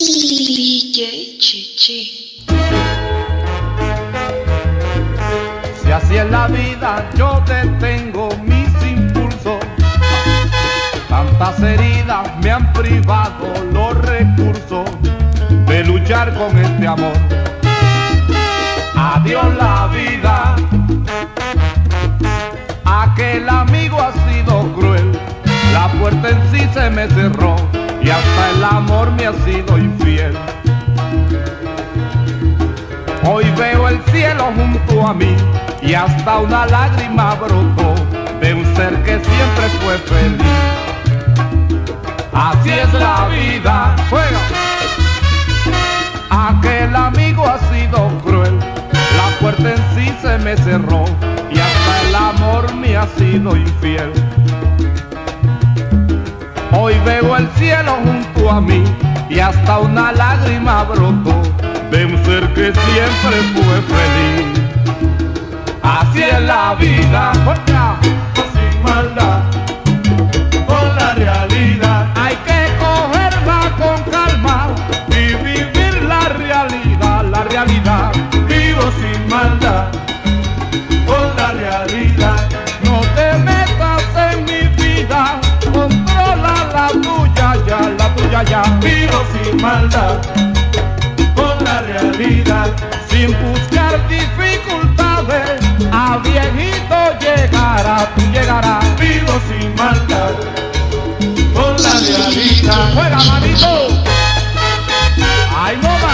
DJ Chichi. Si así es la vida, yo detengo mis impulsos. Tantas heridas me han privado los recursos de luchar con este amor. Adiós la vida, aquel amigo ha sido cruel. La puerta en sí se me cerró y hasta el amor me ha sido infiel. Hoy veo el cielo junto a mí y hasta una lágrima brotó de un ser que siempre fue feliz. Así es la vida, juega. Aquel amigo ha sido cruel, la puerta en sí se me cerró y hasta el amor me ha sido infiel. Hoy veo el cielo junto a mí y hasta una lágrima brotó de un ser que siempre fue feliz. Así es la vida, sin maldad, con la realidad. Hay que cogerla con calma y vivir la realidad, la realidad. Vivo sin maldad, con la realidad. No te metas en mi vida, controla la tuya ya, la tuya ya. Vivo sin maldad, con la realidad, sin buscar dificultades, a viejito llegará, tú llegarás. Vivo sin maldad, con la realidad. Juega, manito. Ay, no va.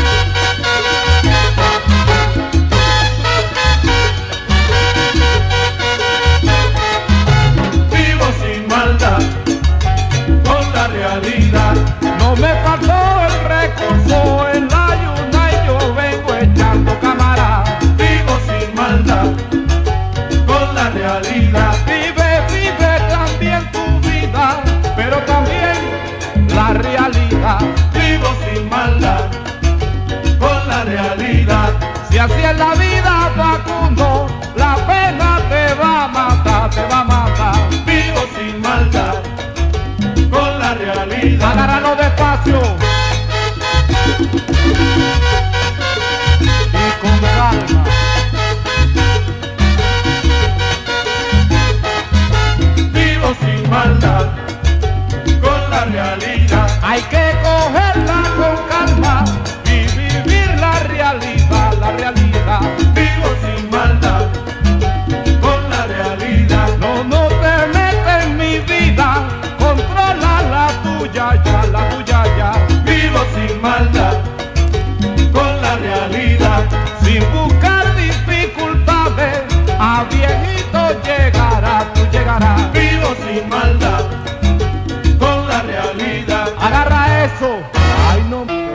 Vivo sin maldad, con la realidad. No me faltó el recurso en la ayuda y yo vengo echando cámara. Vivo sin maldad, con la realidad. Vive, vive también tu vida, pero también la realidad. Vivo sin maldad, con la realidad. Si así es la vida, Facundo, la pena te va a matar, te va a matar. Vivo sin maldad, con la realidad. Agárralo despacio y con calma. Vivo sin maldad, con la realidad. Hay que cogerla con calma y vivir la realidad, la realidad. Vivo sin maldad, con la realidad. No, no te metas en mi vida, controla la tuya ya, la tuya ya. Vivo sin maldad, con la realidad, sin buscar dificultades, a viejito llegará, tú llegarás. Vivo sin maldad, con la realidad. Agarra eso. Ay, no.